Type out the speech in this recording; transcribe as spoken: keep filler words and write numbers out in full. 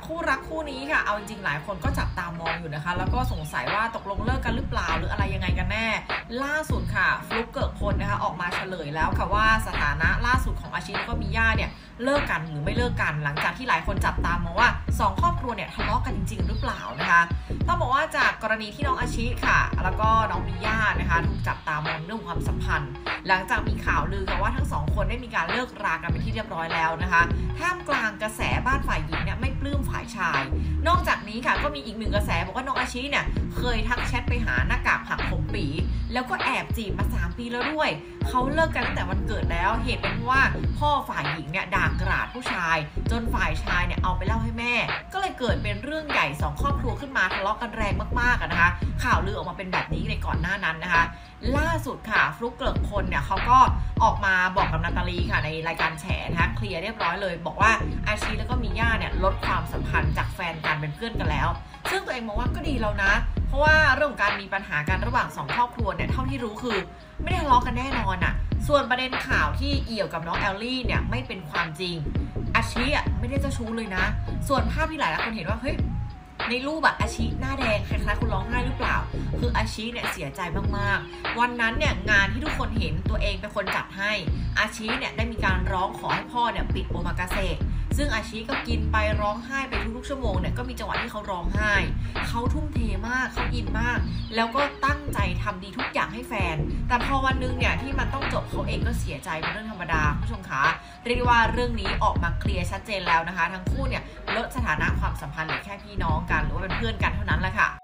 คู่รักคู่นี้ค่ะเอาจริงๆหลายคนก็จับตามองอยู่นะคะแล้วก็สงสัยว่าตกลงเลิกกันหรือเปล่าหรืออะไรยังไงกันแน่ล่าสุดค่ะฟลุ๊กเกิกพลนะคะออกมาเฉลยแล้วค่ะว่าสถานะล่าสุดของอาชิแล้วก็มิย่าเนี่ยเลิกกันหรือไม่เลิกกันหลังจากที่หลายคนจับตามองว่าสองครอบครัวเนี่ยทะเลาะกันจริงๆหรือเปล่านะคะต้องบอกว่าจากกรณีที่น้องอาชิค่ะแล้วก็น้องมิย่านะคะถูกจับตามองเรื่องความสัมพันธ์หลังจากมีข่าวลือค่ะว่าทั้งสองคนได้มีการเลิกรากันเป็นที่เรียบร้อยแล้วนะคะท่ามกลางกระแสบ้านฝ่ายหญิงเนี่ยไม่ปลื้มฝ่ายชายนอกจากนี้ค่ะก็มีอีกหนึ่งกระแสบอกว่าน้องอาชิเนี่ยเคยทักแชทไปหาหน้ากากผักผมปีแล้วก็แอบจีบมาสามปีแล้วด้วยเขาเลิกกันตั้งแต่วันเกิดแล้วเหตุเป็นว่าพ่อฝ่ายหญิงเนี่ยด่ากราดผู้ชายจนฝ่ายชายเนี่ยเอาไปเล่าให้แม่ก็เลยเกิดเป็นเรื่องใหญ่สองครอบครัวขึ้นมาทะเลาะกันแรงมากๆนะคะข่าวลือออกมาเป็นแบบนี้ในก่อนหน้านั้นนะคะล่าสุดค่ะฟลุ๊กเกิกพลเนี่ยเขาก็ออกมาบอกกับนาตาลีค่ะในรายการแฉนะคะเคลียร์เรียบร้อยเลยบอกว่าอาชิแล้วก็มิย่าเนี่ยลดความสัมพันธ์จากแฟนกันเป็นเพื่อนกันแล้วซึ่งตัวเองมองว่าก็ดีแล้วนะเพราะว่าเรื่องของการมีปัญหากันระหว่างสองครอบครัวเนี่ยเท่าที่รู้คือไม่ได้ทะเลาะกันแน่นอนอ่ะส่วนประเด็นข่าวที่เอี่ยวกับน้องแอลลี่เนี่ยไม่เป็นความจริงอาชิอ่ะไม่ได้เจ้าชู้เลยนะส่วนภาพที่หลายคนเห็นว่าเฮ้ยในรูปอะอาชิหน้าแดงคล้ายๆคนร้องไห้หรือเปล่าคืออาชิเนี่ยเสียใจมากๆวันนั้นเนี่ยงานที่ทุกคนเห็นตัวเองเป็นคนจัดให้อาชิเนี่ยได้มีการร้องขอให้พ่อเนี่ยปิดโอมากาเสะซึ่งอาชิก็กินไปร้องไห้ไปทุกๆชั่วโมงเนี่ยก็มีจังหวะที่เขาร้องไห้เขาทุ่มเทมากเขาอินมากแล้วก็ตั้งใจทำดีทุกอย่างให้แฟนแต่พอวันนึงเนี่ยที่มันต้องจบเขาเองก็เสียใจเป็นเรื่องธรรมดาผู้ชมคะเรียกว่าเรื่องนี้ออกมาเคลียร์ชัดเจนแล้วนะคะทั้งคู่เนี่ยลดสถานะความสัมพันธ์เหลือแค่พี่น้องกันหรือว่าเป็นเพื่อนกันเท่านั้นแหละค่ะ